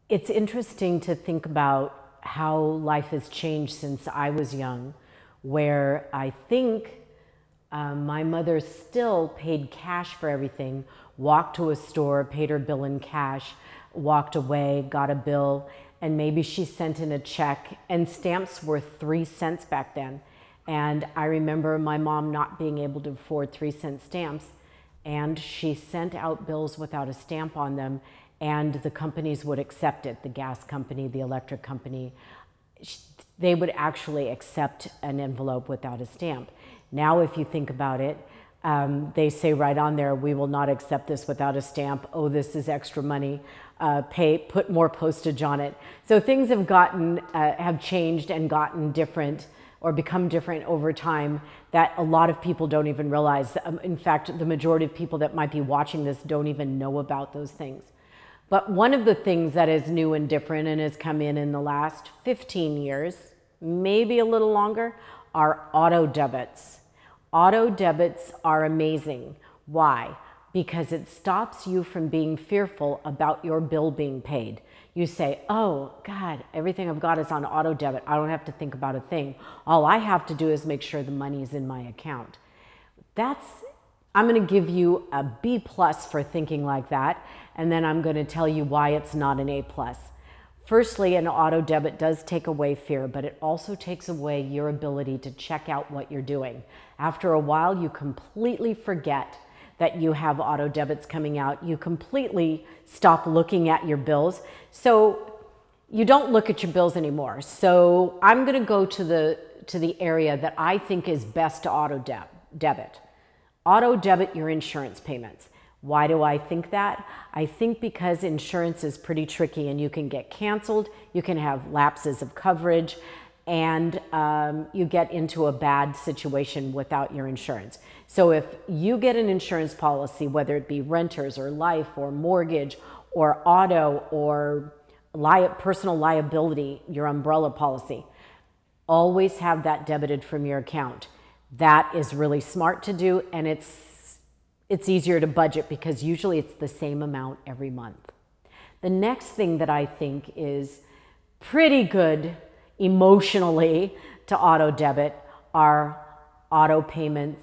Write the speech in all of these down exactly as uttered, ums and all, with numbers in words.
It's interesting to think about how life has changed since I was young, where I think um, my mother still paid cash for everything, walked to a store, paid her bill in cash, walked away, got a bill, and maybe she sent in a check, and stamps were three cents back then. And I remember my mom not being able to afford three cent stamps, and she sent out bills without a stamp on them, and the companies would accept it, the gas company, the electric company. They would actually accept an envelope without a stamp. Now, if you think about it, um, they say right on there, we will not accept this without a stamp. Oh, this is extra money. Uh, pay, put more postage on it. So things have gotten, uh, have changed and gotten different or become different over time that a lot of people don't even realize. Um, in fact, the majority of people that might be watching this don't even know about those things. But one of the things that is new and different and has come in in the last fifteen years, maybe a little longer, are auto debits. Auto debits are amazing. Why? Because it stops you from being fearful about your bill being paid. You say, oh God, everything I've got is on auto debit. I don't have to think about a thing. All I have to do is make sure the money is in my account. That's, I'm gonna give you a B plus for thinking like that, and then I'm gonna tell you why it's not an A plus. Firstly, an auto debit does take away fear, but it also takes away your ability to check out what you're doing. After a while, you completely forget that you have auto debits coming out. You completely stop looking at your bills. So you don't look at your bills anymore. So I'm gonna go to the, to the area that I think is best to auto deb debit. Auto debit your insurance payments. Why do I think that? I think because insurance is pretty tricky and you can get canceled, you can have lapses of coverage, and um, you get into a bad situation without your insurance. So if you get an insurance policy, whether it be renters or life or mortgage or auto or li personal liability, your umbrella policy, always have that debited from your account. That is really smart to do, and it's it's easier to budget because usually it's the same amount every month. The next thing that I think is pretty good emotionally to auto debit are auto payments,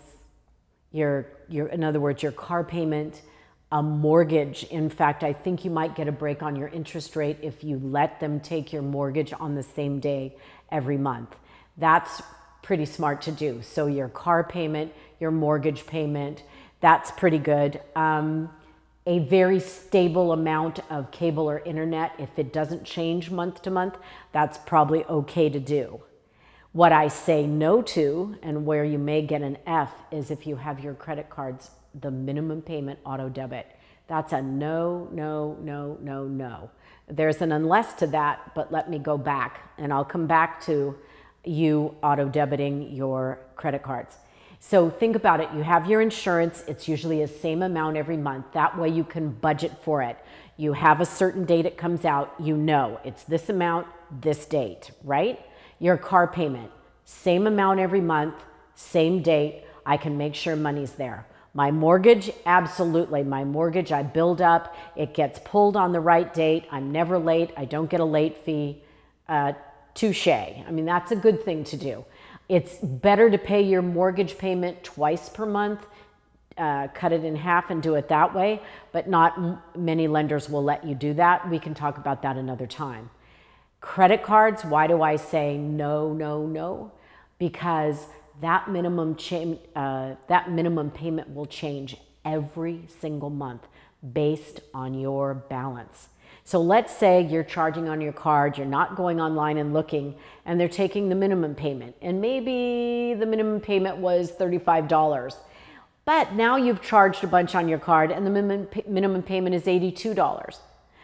your, your, in other words, your car payment, a mortgage. In fact, I think you might get a break on your interest rate if you let them take your mortgage on the same day every month. That's pretty smart to do. So your car payment, your mortgage payment, that's pretty good. Um, a very stable amount of cable or internet, if it doesn't change month to month, that's probably okay to do. What I say no to, and where you may get an F, is if you have your credit cards, the minimum payment auto debit. That's a no, no, no, no, no. There's an unless to that, but let me go back, and I'll come back to you auto debiting your credit cards. So think about it. You have your insurance. It's usually the same amount every month. That way you can budget for it. You have a certain date it comes out. You know it's this amount, this date, right? Your car payment, same amount every month, same date. I can make sure money's there. My mortgage, absolutely. My mortgage, I build up. It gets pulled on the right date. I'm never late. I don't get a late fee. Uh, touche. I mean, that's a good thing to do. It's better to pay your mortgage payment twice per month, uh, cut it in half and do it that way, but not m many lenders will let you do that. We can talk about that another time. Credit cards, why do I say no, no, no? Because that minimum, uh, that minimum payment will change every single month based on your balance. So let's say you're charging on your card, you're not going online and looking, and they're taking the minimum payment. And maybe the minimum payment was thirty-five dollars. But now you've charged a bunch on your card and the minimum, minimum payment is eighty-two dollars.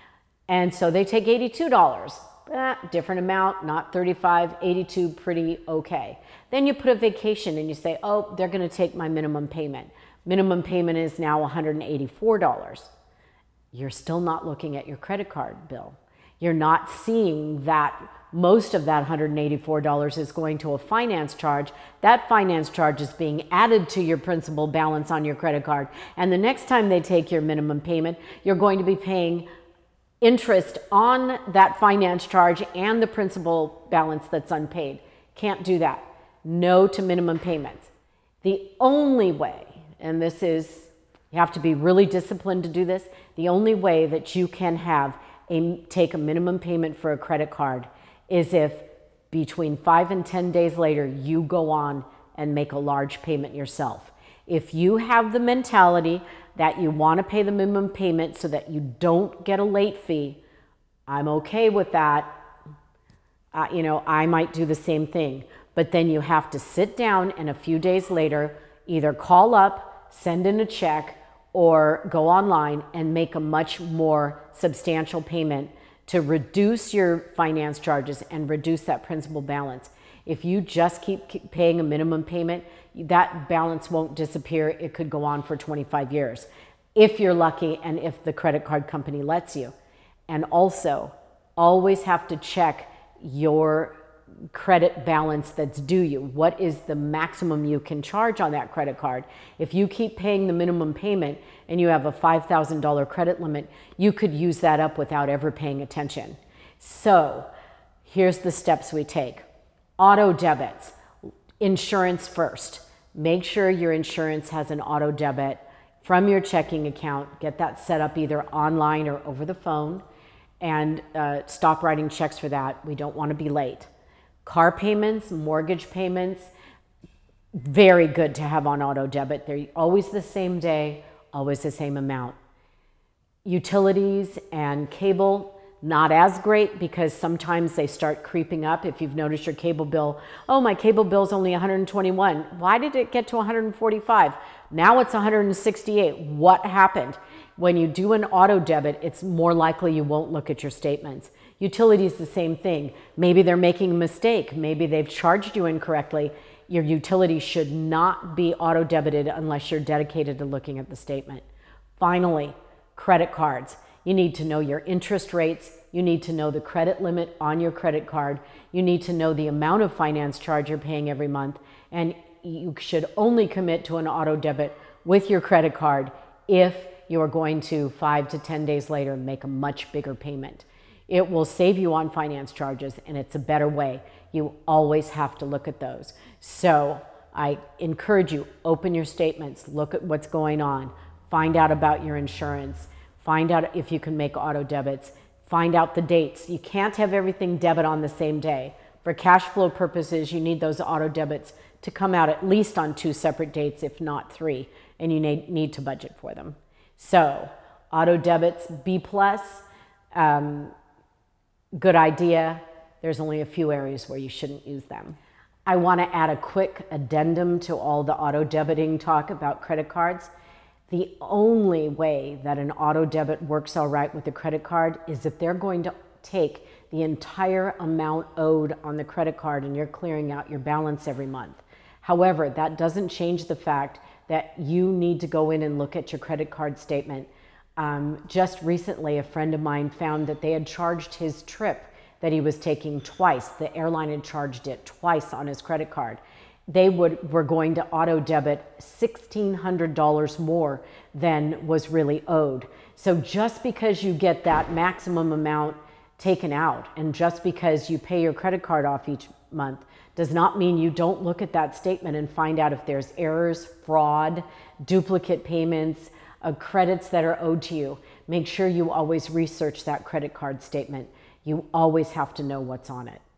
And so they take eighty-two dollars. Eh, different amount, not thirty-five, eighty-two, pretty okay. Then you put a vacation and you say, oh, they're gonna take my minimum payment. Minimum payment is now one hundred eighty-four dollars. You're still not looking at your credit card bill. You're not seeing that most of that one hundred eighty-four dollars is going to a finance charge. That finance charge is being added to your principal balance on your credit card. And the next time they take your minimum payment, you're going to be paying interest on that finance charge and the principal balance that's unpaid. Can't do that. No to minimum payments. The only way, and this is, you have to be really disciplined to do this, the only way that you can have a, take a minimum payment for a credit card is if between five and ten days later, you go on and make a large payment yourself. If you have the mentality that you want to pay the minimum payment so that you don't get a late fee, I'm okay with that. Uh, you know, I might do the same thing, but then you have to sit down and a few days later, either call up, send in a check, or go online and make a much more substantial payment to reduce your finance charges and reduce that principal balance. If you just keep, keep paying a minimum payment, that balance won't disappear. It could go on for twenty-five years if you're lucky and if the credit card company lets you. And also, always have to check your credit balance that's due you. What is the maximum you can charge on that credit card? If you keep paying the minimum payment and you have a five thousand dollar credit limit, you could use that up without ever paying attention. So here's the steps we take. Auto debits, insurance first. Make sure your insurance has an auto debit from your checking account. Get that set up either online or over the phone, and uh, stop writing checks for that. We don't want to be late. Car payments, mortgage payments, very good to have on auto debit. They're always the same day, always the same amount. Utilities and cable, not as great because sometimes they start creeping up. If you've noticed your cable bill, oh, my cable bill's only one hundred twenty-one. Why did it get to one hundred forty-five? Now it's one hundred sixty-eight. What happened? When you do an auto debit, it's more likely you won't look at your statements. Utilities, the same thing. Maybe they're making a mistake. Maybe they've charged you incorrectly. Your utility should not be auto debited unless you're dedicated to looking at the statement. Finally, credit cards. You need to know your interest rates. You need to know the credit limit on your credit card. You need to know the amount of finance charge you're paying every month. And you should only commit to an auto debit with your credit card if you are going to five to ten days later make a much bigger payment. It will save you on finance charges and it's a better way. You always have to look at those. So I encourage you, open your statements, look at what's going on, find out about your insurance, find out if you can make auto debits, find out the dates. You can't have everything debit on the same day. For cash flow purposes, you need those auto debits to come out at least on two separate dates, if not three, and you need to budget for them. So auto debits, B plus, um, good idea. There's only a few areas where you shouldn't use them. I want to add a quick addendum to all the auto debiting talk about credit cards. The only way that an auto debit works all right with a credit card is if they're going to take the entire amount owed on the credit card and you're clearing out your balance every month. However, that doesn't change the fact that you need to go in and look at your credit card statement. Um, just recently, a friend of mine found that they had charged his trip that he was taking twice. The airline had charged it twice on his credit card. They would, were going to auto debit sixteen hundred dollars more than was really owed. So just because you get that maximum amount taken out and just because you pay your credit card off each month does not mean you don't look at that statement and find out if there's errors, fraud, duplicate payments, uh, credits that are owed to you. Make sure you always research that credit card statement. You always have to know what's on it.